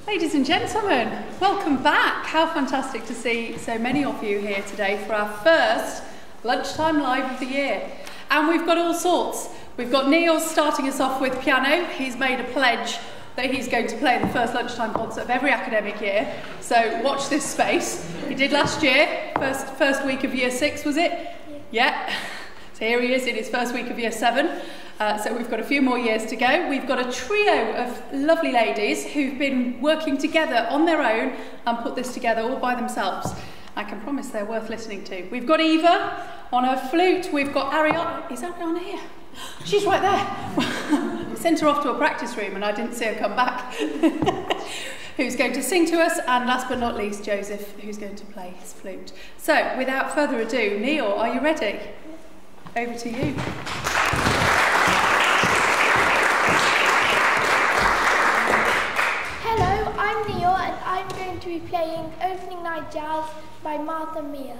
Ladies and gentlemen, welcome back. How fantastic to see so many of you here today for our first Lunchtime Live of the year. And we've got all sorts. We've got Neil starting us off with piano. He's made a pledge that he's going to play the first lunchtime concert of every academic year. So watch this space. He did last year, first week of year 6, was it? Yeah. So here he is in his first week of year 7. So we've got a few more years to go. We've got a trio of lovely ladies who've been working together on their own and put this together all by themselves. I can promise they're worth listening to. We've got Eva on her flute. We've got Ariyana. Is Ariyana here? She's right there. I sent her off to a practice room and I didn't see her come back. Who's going to sing to us, and last but not least, Joseph, who's going to play his flute. So, without further ado, Neil, are you ready? Over to you. Hello, I'm Neil and I'm going to be playing Opening Night Jazz by Mier.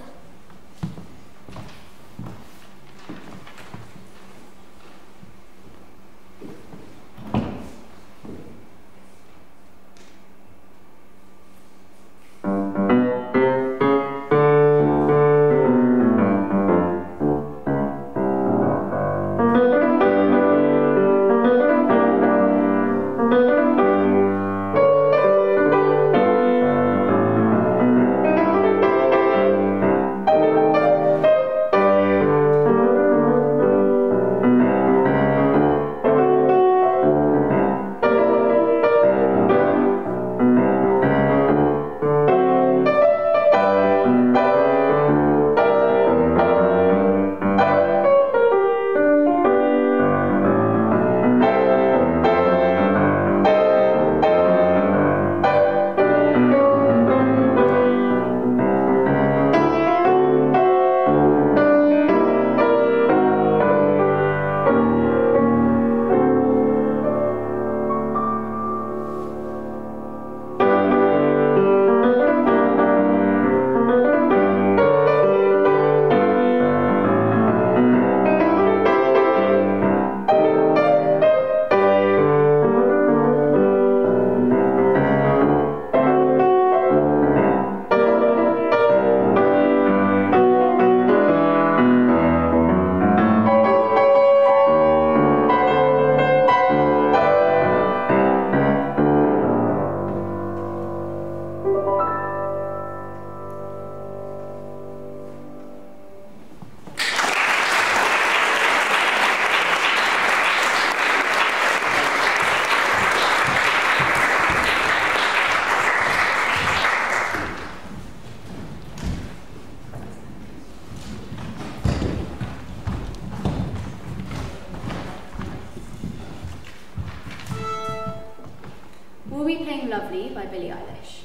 We'll be playing Lovely by Billie Eilish.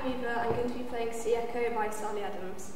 I'm Eva. I'm going to be playing Sea Echo by Sally Adams.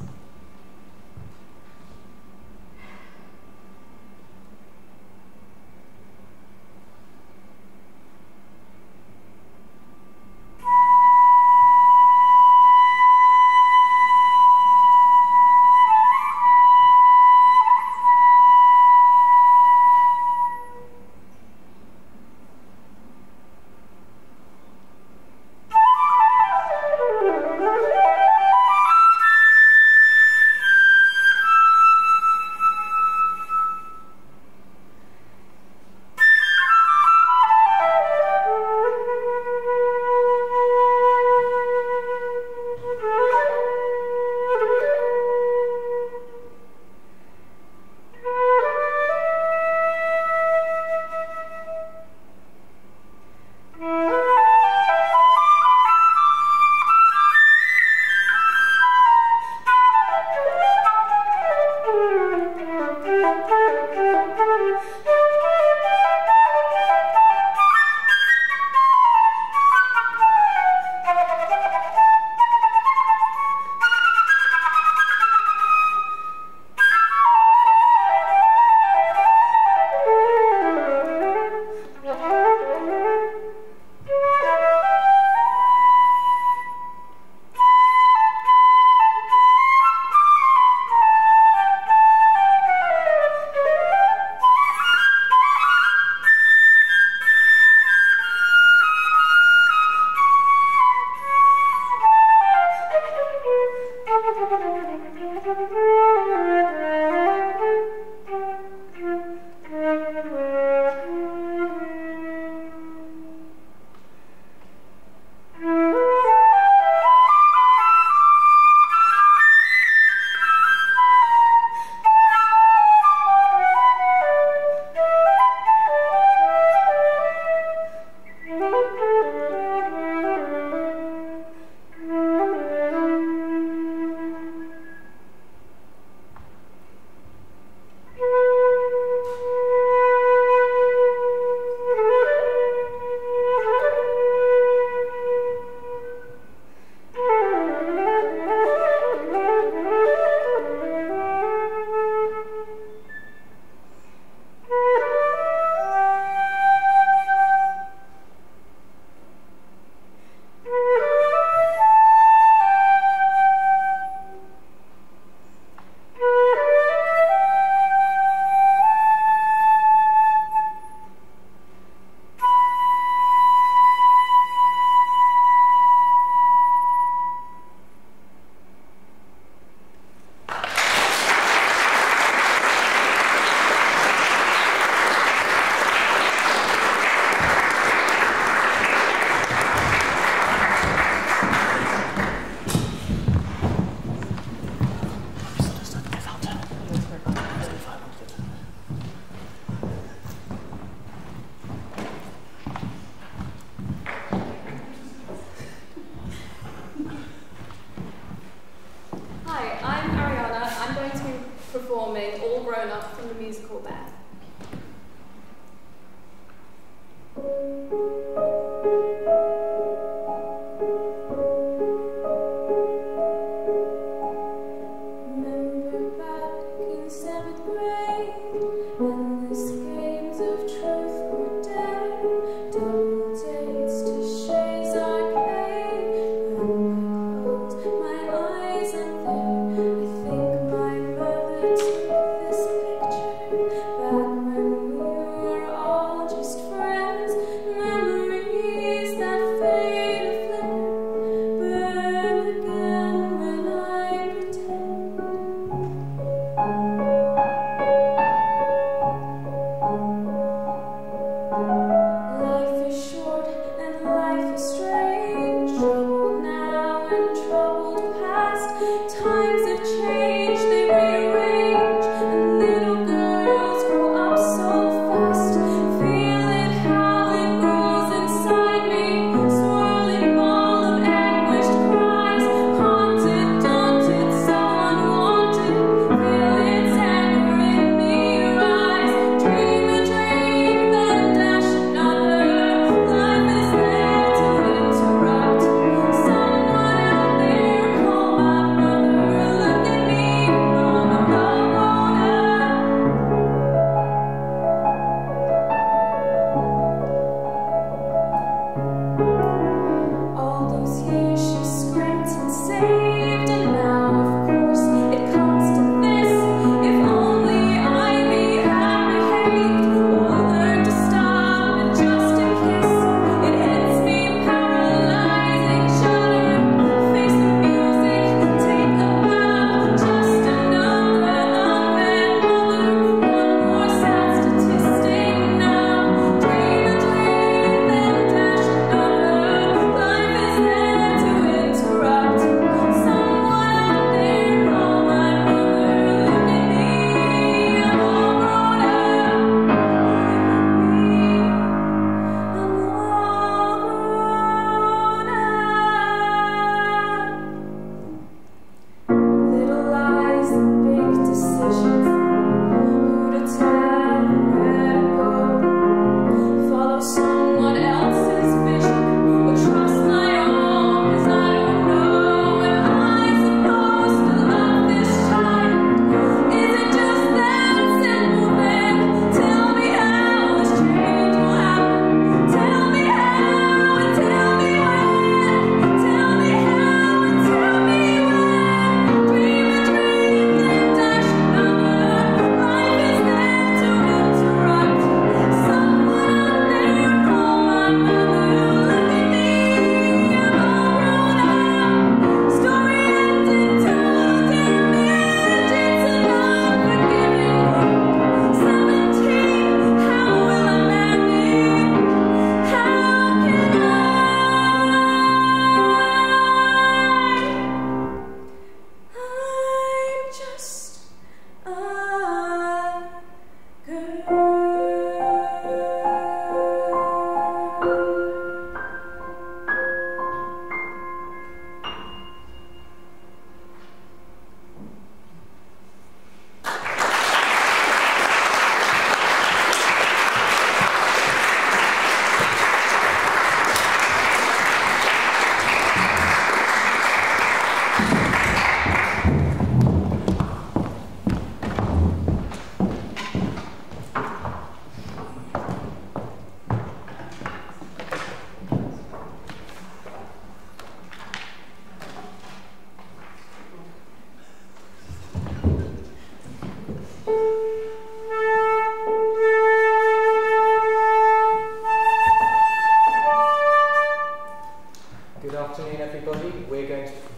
performing All Grown Up from the musical Mier. Back when we were all just friends, memories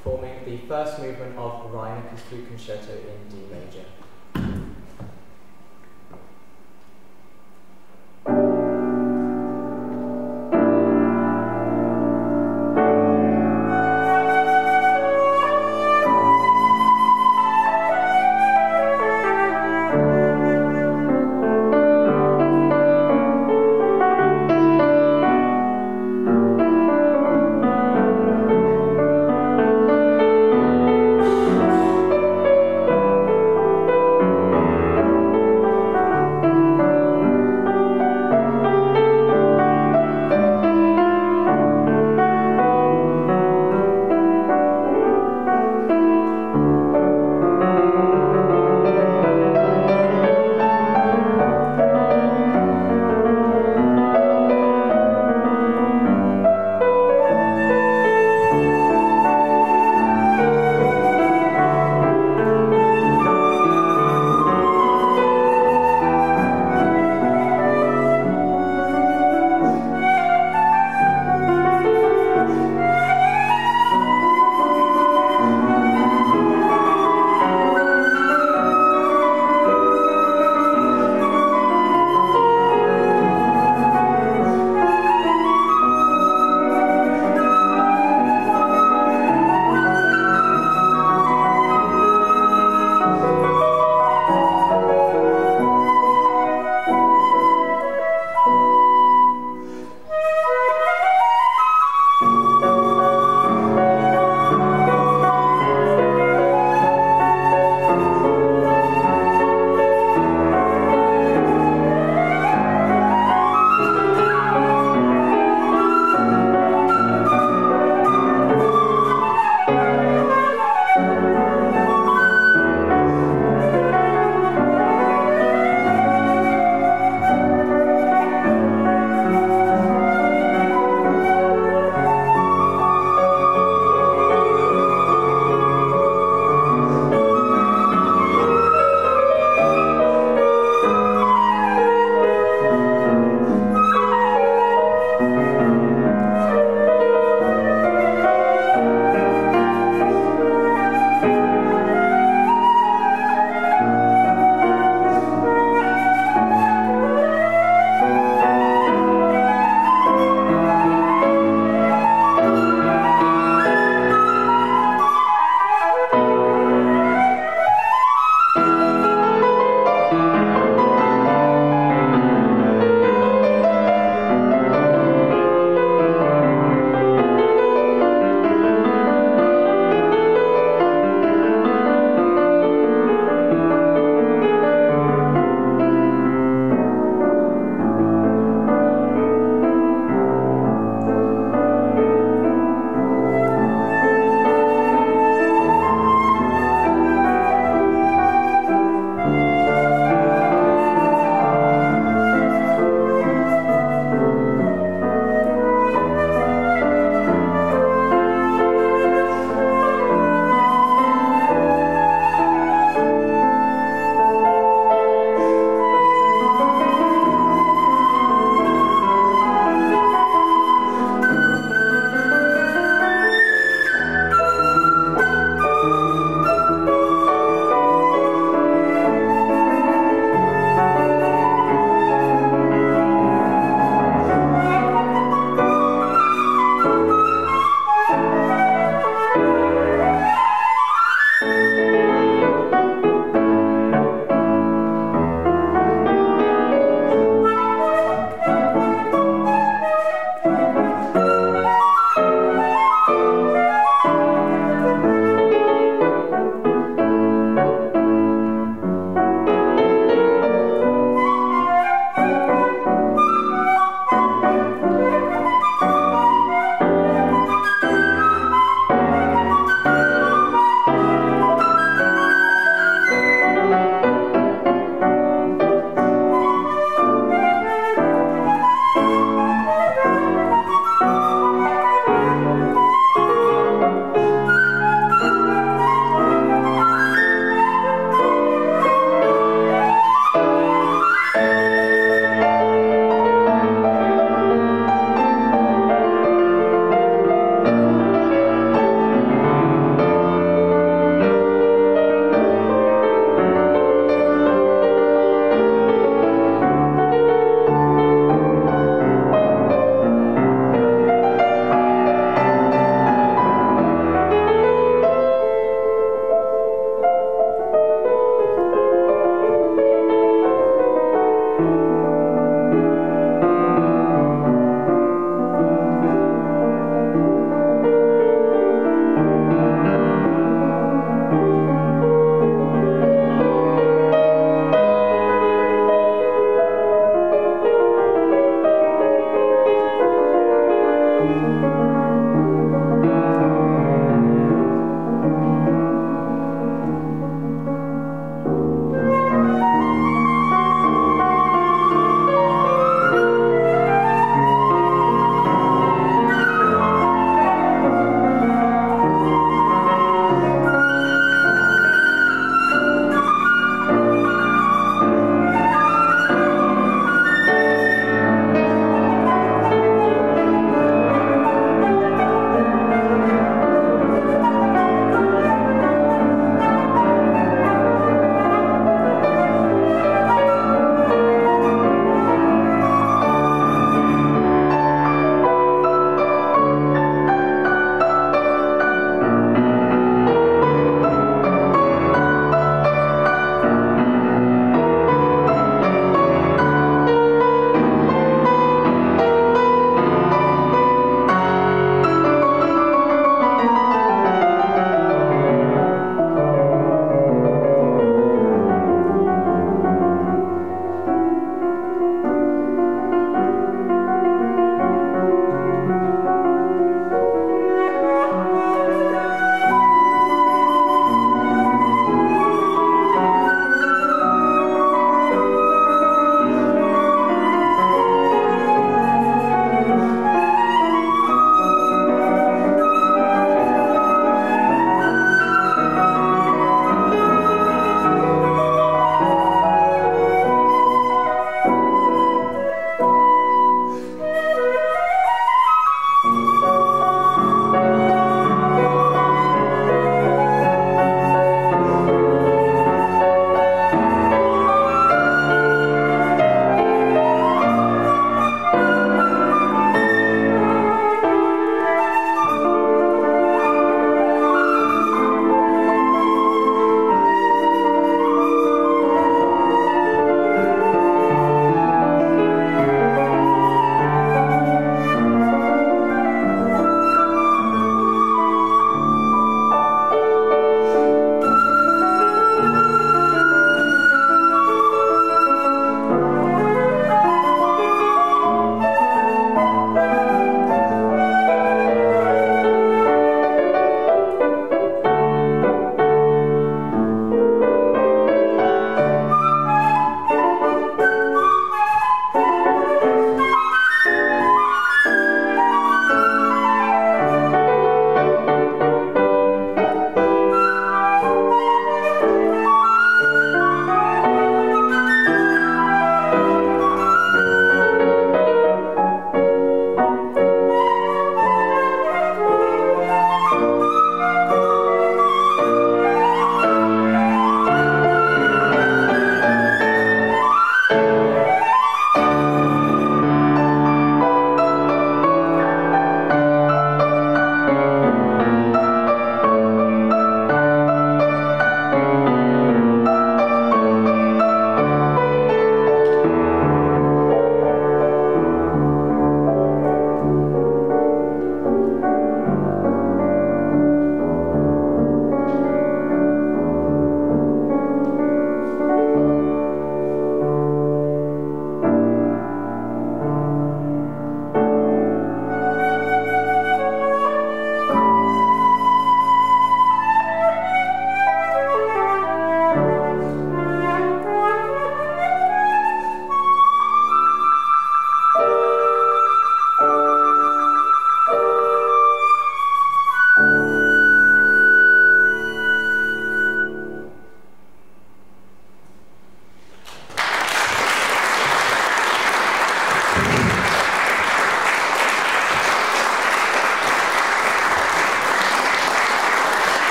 performing the first movement of Reinecke's Flute Concerto in D major.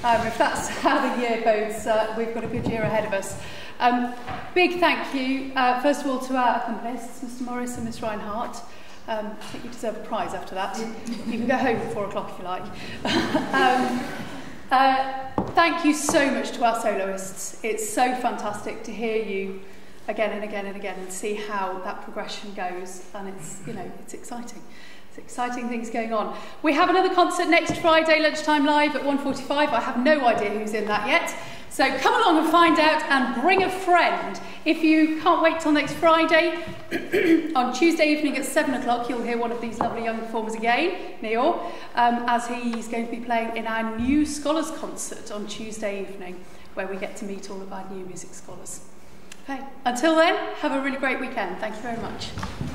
If that's how the year bodes, we've got a good year ahead of us. Big thank you, first of all, to our accompanists, Mr. Morris and Miss Reinhardt. I think you deserve a prize after that. You can go home at 4 o'clock if you like. Thank you so much to our soloists. It's so fantastic to hear you again and again and again and see how that progression goes, and it's, you know, it's exciting. It's exciting things going on. We have another concert next Friday, Lunchtime Live at 1:45. I have no idea who's in that yet. So come along and find out, and bring a friend. If you can't wait till next Friday, on Tuesday evening at 7 o'clock, you'll hear one of these lovely young performers again, Mier, as he's going to be playing in our new Scholars Concert on Tuesday evening, where we get to meet all of our new music scholars. Okay. Until then, have a really great weekend. Thank you very much.